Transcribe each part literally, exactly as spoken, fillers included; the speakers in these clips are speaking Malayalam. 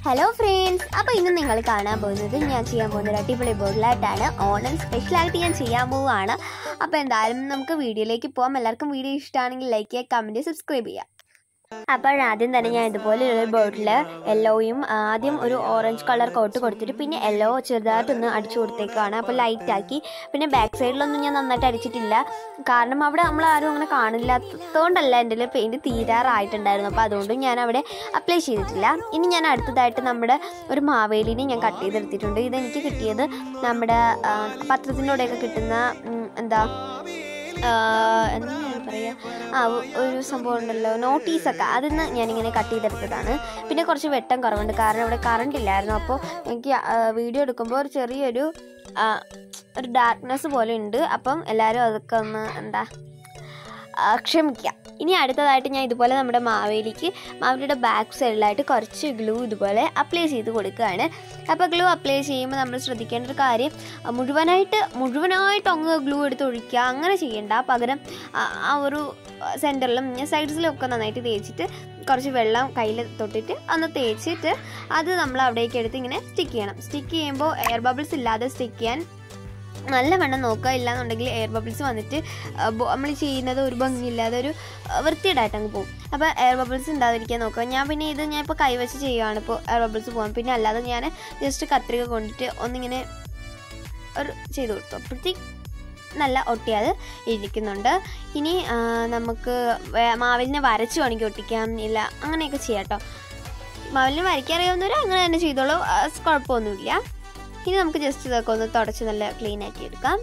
Hello friends, അപ്പോൾ ഇന്ന് നിങ്ങൾ കാണാൻ പോകുന്നത് ഞാൻ ചെയ്യാൻ പോകുന്ന അടിപൊളി ബോട്ടിലായിട്ടാണ് ഓണം സ്പെഷ്യലായിട്ട് ഞാൻ ചെയ്യാൻ പോവുകയാണ്. അപ്പോൾ എന്തായാലും നമുക്ക് വീഡിയോയിലേക്ക് പോകാം. എല്ലാവർക്കും വീഡിയോ ഇഷ്ടമാണെങ്കിൽ ലൈക്ക് ചെയ്യുക, കമൻറ്റ്, സബ്സ്ക്രൈബ് ചെയ്യുക. അപ്പോൾ ആദ്യം തന്നെ ഞാൻ ഇതുപോലെയുള്ള ബോട്ടിൽ യെല്ലോയും ആദ്യം ഒരു ഓറഞ്ച് കളർ കോട്ട് കൊടുത്തിട്ട് പിന്നെ യെല്ലോ ചെറുതായിട്ടൊന്ന് അടിച്ചു കൊടുത്തേക്കാണ്. അപ്പോൾ ലൈറ്റാക്കി. പിന്നെ ബാക്ക് സൈഡിലൊന്നും ഞാൻ നന്നായിട്ട് അടിച്ചിട്ടില്ല, കാരണം അവിടെ നമ്മൾ ആരും അങ്ങനെ കാണില്ലാത്തതുകൊണ്ടല്ല എൻ്റെ പെയിൻറ്റ് തീരാറായിട്ടുണ്ടായിരുന്നു. അപ്പോൾ അതുകൊണ്ടും ഞാൻ അവിടെ അപ്ലൈ ചെയ്തിട്ടില്ല. ഇനി ഞാൻ അടുത്തതായിട്ട് നമ്മുടെ ഒരു മാവേലിനെ ഞാൻ കട്ട് ചെയ്തെടുത്തിട്ടുണ്ട്. ഇതെനിക്ക് കിട്ടിയത് നമ്മുടെ പത്രത്തിൻ്റെ കൂടെയൊക്കെ കിട്ടുന്ന എന്താ എന്താണ് പറയുക ആ ഒരു സംഭവം ഉണ്ടല്ലോ, നോട്ടീസൊക്കെ, അതിൽ നിന്ന് ഞാനിങ്ങനെ കട്ട് ചെയ്തെടുത്തതാണ്. പിന്നെ കുറച്ച് വെട്ടം കുറവുണ്ട്, കാരണം ഇവിടെ കറണ്ട് ഇല്ലായിരുന്നു. അപ്പോൾ എനിക്ക് വീഡിയോ എടുക്കുമ്പോൾ ഒരു ചെറിയൊരു ഒരു ഡാർക്ക്നെസ് പോലെ ഉണ്ട്. അപ്പം എല്ലാവരും അതൊക്കെ ഒന്ന് എന്താ ക്ഷമിക്കുക. ഇനി അടുത്തതായിട്ട് ഞാൻ ഇതുപോലെ നമ്മുടെ മാവേലിക്ക് മാവേലിയുടെ ബാക്ക് സൈഡിലായിട്ട് കുറച്ച് ഗ്ലൂ ഇതുപോലെ അപ്ലൈ ചെയ്ത് കൊടുക്കുകയാണ്. അപ്പോൾ ഗ്ലൂ അപ്ലൈ ചെയ്യുമ്പോൾ നമ്മൾ ശ്രദ്ധിക്കേണ്ട ഒരു കാര്യം, മുഴുവനായിട്ട് മുഴുവനായിട്ട് അങ്ങ് ഗ്ലൂ എടുത്ത് ഒഴിക്കുക അങ്ങനെ ചെയ്യേണ്ട. പകരം ആ ഒരു സെൻറ്ററിലും സൈഡ്സിലും ഒക്കെ നന്നായിട്ട് തേച്ചിട്ട് കുറച്ച് വെള്ളം കയ്യിൽ തൊട്ടിട്ട് ഒന്ന് തേച്ചിട്ട് അത് നമ്മൾ അവിടേക്ക് എടുത്ത് ഇങ്ങനെ സ്റ്റിക്ക് ചെയ്യണം. സ്റ്റിക്ക് ചെയ്യുമ്പോൾ എയർ ബബിൾസ് ഇല്ലാതെ സ്റ്റിക്ക് ചെയ്യാൻ നല്ലവണ്ണം നോക്കുക. ഇല്ലാന്നുണ്ടെങ്കിൽ എയർ ബബിൾസ് വന്നിട്ട് നമ്മൾ ചെയ്യുന്നത് ഒരു ഭംഗിയില്ലാതെ ഒരു വൃത്തിയേടായിട്ട് അങ്ങ് പോകും. അപ്പോൾ എയർ ബബിൾസ് ഉണ്ടാതിരിക്കാൻ നോക്കുക. ഞാൻ പിന്നെ ഇത് ഞാൻ ഇപ്പോൾ കൈവച്ച് ചെയ്യുകയാണ് ഇപ്പോൾ എയർ ബബിൾസ് പോകാൻ. പിന്നെ അല്ലാതെ ഞാൻ ജസ്റ്റ് കത്രിക കൊണ്ടിട്ട് ഒന്നിങ്ങനെ ഒരു ചെയ്ത് കൊടുത്തു. അപ്പോഴത്തേക്ക് നല്ല ഒട്ടിയാതെ ഇരിക്കുന്നുണ്ട്. ഇനി നമുക്ക് മാവിലിനെ വരച്ച് വേണമെങ്കിൽ ഒട്ടിക്കാം, ഇല്ല അങ്ങനെയൊക്കെ ചെയ്യാം കേട്ടോ. മാവിലിനെ വരയ്ക്കറിയാവുന്നവർ അങ്ങനെ തന്നെ ചെയ്തോളൂ, കുഴപ്പമൊന്നുമില്ല. ഇനി നമുക്ക് ജസ്റ്റ് ഇതൊക്കെ ഒന്ന് തുടച്ച് നല്ല ക്ലീൻ ആക്കി എടുക്കാം.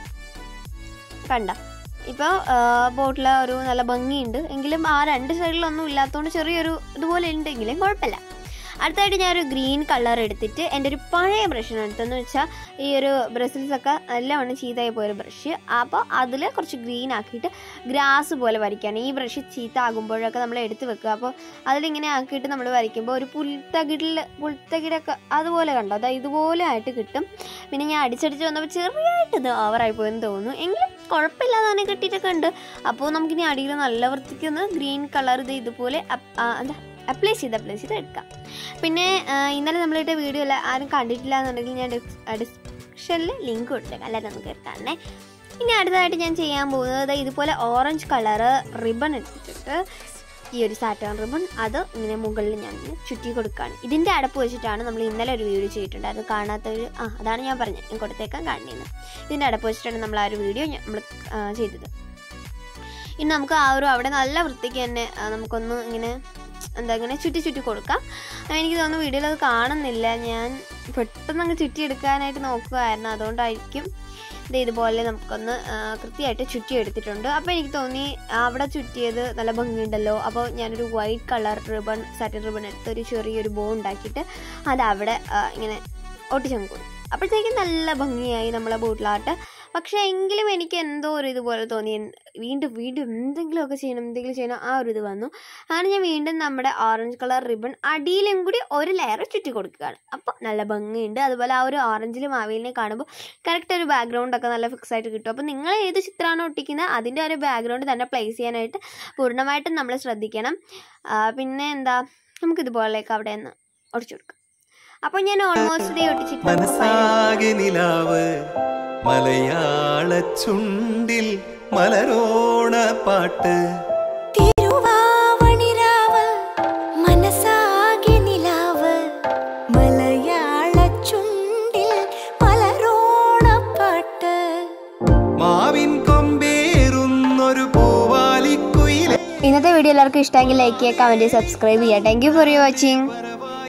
കണ്ട ഇപ്പോൾ ബോട്ടിൽ ഒരു നല്ല ഭംഗിയുണ്ട്, എങ്കിലും ആ രണ്ട് സൈഡിലൊന്നും ഇല്ലാത്തതുകൊണ്ട് ചെറിയൊരു ഇതുപോലെ ഉണ്ടെങ്കിലും കുഴപ്പമില്ല. അടുത്തായിട്ട് ഞാനൊരു ഗ്രീൻ കളർ എടുത്തിട്ട് എൻ്റെ ഒരു പഴയ ബ്രഷാണ് എടുത്തതെന്ന് വെച്ചാൽ ഈ ഒരു ബ്രസിൽസൊക്കെ നല്ലവണ്ണം ചീത്തയായി പോയൊരു ബ്രഷ്. അപ്പോൾ അതിൽ കുറച്ച് ഗ്രീൻ ആക്കിയിട്ട് ഗ്രാസ് പോലെ വരയ്ക്കുകയാണ്. ഈ ബ്രഷ് ചീത്ത ആകുമ്പോഴൊക്കെ നമ്മൾ എടുത്ത് വെക്കുക. അപ്പോൾ അതിലിങ്ങനെ ആക്കിയിട്ട് നമ്മൾ വരയ്ക്കുമ്പോൾ ഒരു പുൽത്തകിടിൽ പുൽത്തകിടൊക്കെ അതുപോലെ കണ്ടോ, അതായത് ഇതുപോലെ ആയിട്ട് കിട്ടും. പിന്നെ ഞാൻ അടിച്ചടിച്ച് വന്നപ്പോൾ ചെറിയായിട്ട് ഇത് ഓവറായി പോയെന്ന് തോന്നുന്നു, എങ്കിലും കുഴപ്പമില്ലാതെ തന്നെ കിട്ടിയിട്ടൊക്കെ ഉണ്ട്. അപ്പോൾ നമുക്കിനി അടിയിൽ നല്ല വൃത്തിക്കൊന്ന് ഗ്രീൻ കളർ ഇത് ഇതുപോലെ എന്താ അപ്ലൈ ചെയ്ത് അപ്ലൈ ചെയ്ത് എടുക്കാം. പിന്നെ ഇന്നലെ നമ്മളിട്ട വീഡിയോ അല്ല ആരും കണ്ടിട്ടില്ല എന്നുണ്ടെങ്കിൽ ഞാൻ ഡിസ്ക്രിപ്ഷനിൽ ലിങ്ക് കൊടുത്തേക്കാം, അല്ലാതെ നമുക്ക് എടുക്കാണേ. ഇനി അടുത്തതായിട്ട് ഞാൻ ചെയ്യാൻ പോകുന്നത് ഇതുപോലെ ഓറഞ്ച് കളറ് റിബൺ എടുത്തിട്ട് ഈ ഒരു സാറ്റേൺ റിബൺ അത് ഇങ്ങനെ മുകളിൽ ഞാൻ ചുറ്റി കൊടുക്കുകയാണ്. ഇതിൻ്റെ അടപ്പ് വെച്ചിട്ടാണ് നമ്മൾ ഇന്നലെ ഒരു വീഡിയോ ചെയ്തിട്ടുണ്ടായിരുന്നു. കാണാത്തൊരു ആ അതാണ് ഞാൻ പറഞ്ഞത്, ഞാൻ കൊടുത്തേക്കാൻ കാണുന്നത്. ഇതിൻ്റെ അടപ്പ് വെച്ചിട്ടാണ് നമ്മൾ ആ ഒരു വീഡിയോ നമ്മൾ ചെയ്തത്. ഇനി നമുക്ക് ആ ഒരു അവിടെ നല്ല വൃത്തിക്ക് തന്നെ നമുക്കൊന്ന് ഇങ്ങനെ എന്താ ഇങ്ങനെ ചുറ്റി ചുറ്റി കൊടുക്കാം. എനിക്ക് തോന്നുന്നു വീഡിയോയിൽ അത് കാണുന്നില്ല, ഞാൻ പെട്ടെന്ന് അങ്ങ് ചുറ്റി എടുക്കാനായിട്ട് നോക്കുകയായിരുന്നു, അതുകൊണ്ടായിരിക്കും. ഇത് ഇതുപോലെ നമുക്കൊന്ന് കൃത്യമായിട്ട് ചുറ്റി എടുത്തിട്ടുണ്ട്. അപ്പോൾ എനിക്ക് തോന്നി അവിടെ ചുറ്റിയത് നല്ല ഭംഗിയുണ്ടല്ലോ. അപ്പോൾ ഞാനൊരു white colour ribbon satin ribbon എടുത്ത് ഒരു ചെറിയൊരു ബോ ഉണ്ടാക്കിയിട്ട് അത് അവിടെ ഇങ്ങനെ ഒട്ടിച്ചങ്ങ് കൊടുക്കും. അപ്പോഴത്തേക്കും നല്ല ഭംഗിയായി നമ്മളെ ബോട്ടിലാട്ട്. പക്ഷേ എങ്കിലും എനിക്ക് എന്തോ ഒരു ഇതുപോലെ തോന്നി, വീണ്ടും വീണ്ടും എന്തെങ്കിലുമൊക്കെ ചെയ്യണം എന്തെങ്കിലും ചെയ്യണം ആ ഒരു ഇത് വന്നു. അങ്ങനെ ഞാൻ വീണ്ടും നമ്മുടെ ഓറഞ്ച് കളർ റിബൺ അടിയിലും കൂടി ഒരു ലെയർ ചുറ്റി കൊടുക്കുകയാണ്. അപ്പോൾ നല്ല ഭംഗിയുണ്ട്. അതുപോലെ ആ ഒരു ഓറഞ്ചിൽ മാവേലിനെ കാണുമ്പോൾ കറക്റ്റ് ഒരു ബാക്ക്ഗ്രൗണ്ടൊക്കെ നല്ല ഫിക്സ് ആയിട്ട് കിട്ടും. അപ്പോൾ നിങ്ങൾ ഏത് ചിത്രമാണോ ഒട്ടിക്കുന്നത് അതിൻ്റെ ഒരു ബാക്ക്ഗ്രൗണ്ട് തന്നെ പ്ലേസ് ചെയ്യാനായിട്ട് പൂർണ്ണമായിട്ടും നമ്മൾ ശ്രദ്ധിക്കണം. പിന്നെ എന്താ നമുക്കിതുപോലെയൊക്കെ അവിടെ നിന്ന് ഒടിച്ചു കൊടുക്കാം. അപ്പോൾ ഞാൻ ഓൾമോസ്റ്റ് ഒട്ടിച്ചിട്ട് മലയാള ചുണ്ടിൽ മലരോണ പാട്ട് തിരുവാവണിരാവ് മനസാകെ നിലാവ് മലയാള ചുണ്ടിൽ മലരോണ പാട്ട് മാവിൻ കൊമ്പേറുന്നൊരു പൂവാലിക്കുയിലെ. ഇന്നത്തെ വീഡിയോ എല്ലാവർക്കും ഇഷ്ടമെങ്കിൽ ലൈക്ക് ചെയ്യുക, കമൻറ്റ്, സബ്സ്ക്രൈബ് ചെയ്യുക. Thank you for watching.